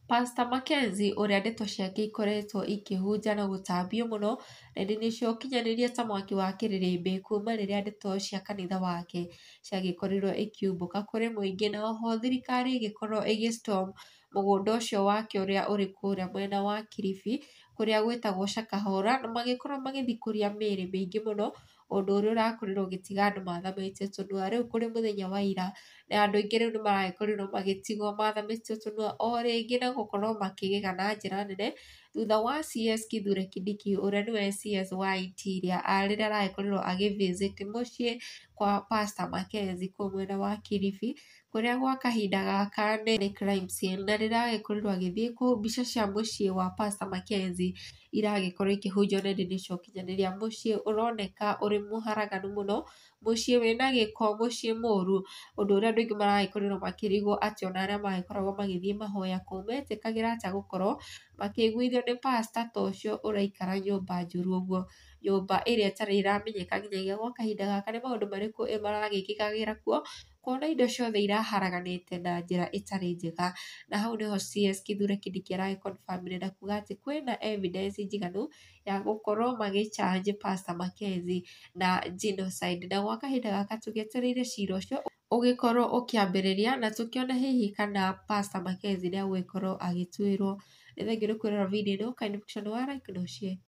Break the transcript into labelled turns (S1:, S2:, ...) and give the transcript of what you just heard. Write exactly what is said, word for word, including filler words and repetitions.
S1: Pastor Mackenzie ũrĩa ndeto ciake ikoretwo ikĩhunja na gũtambio mũno, nenda-inĩ cia ũkinyanĩria ta mwaki wa kĩrĩrĩmbĩ kuma rĩrĩa ndeto cia kanitha wake ciagĩkorirwo ikiumbũka kũrĩ mũingĩ, na oho thirikari ĩgĩkorwo ĩgĩ storm mũgũnda ũcio wake ũrĩa ũrĩ kũrĩa mwena wa Kilifi, kũrĩa gwĩtagwo Shakahola, na magĩkorwo magĩthikũria mĩĩrĩ mĩingĩ mũno, ũndũ ũrĩa ũrakorirwo ũgĩtiga andũ mathamĩte tũnua. Rĩu kũrĩ mũthenya wa ira, na andũ aingĩ rĩu nĩ maragĩkorirwo magĩtigwo mathamĩtio tũnua o rĩngĩ na gũkorwo makĩgega na njĩra nene, thutha wa C S Kithure Kindiki ũrĩa nĩwe C S wa Interior rĩrĩa aragĩkorirwo agĩ visit mũciĩ kwa Pastor Mackenzie kũu mwena wa Kilifi, kũrĩa gwa kahinda gaka nĩ crime scene, na rĩrĩa aragĩkorirwo agĩthiĩ kũu, mbica cia mũciĩ wa Pastor Mackenzie iragĩkorwo ikĩhunjio nenda-inĩ cia ũkinyanĩria. Mũciĩ ũroneka ũrĩ mũharaganu mũno, mũciĩ wĩna gĩko, mũciĩ mũru, ũndũ ũrĩa andũ aingĩ maragĩkorirwo makĩrigwo atĩ ona arĩa magĩkoragwo magĩthiĩ mahoya kũu metĩkagĩra atĩa gũkorwo makĩiguithio nĩ pastor ta ũcio ũraikara nyũmba njũru ũguo, nyũmba ĩrĩa ĩtarĩ ĩramenyeka nginyagia gwa kahinda gaka nĩ maũndũ marĩkũ maragĩkĩkagĩra kuo, kuona indo ciothe iraharaganĩte na njĩra ĩtarĩ njega. Na hau nĩho C S Kithure Kindiki aragĩ confirm na kuga atĩ kwĩna evidence njiganu ya gũkorwo magĩ charge Pastor Mackenzie na genocide, na gwa kahinda gaka tũgĩetereire cira ũcio ũgĩkorwo ũkĩambĩrĩria, na tũkĩone hihi kana Pastor Mackenzie nĩ egũgĩkorwo agĩtuĩrwo. Nĩ thengiũ nĩ kwĩrorera video ĩno, kaĩ nĩ mũico nĩ wa like na ũshare.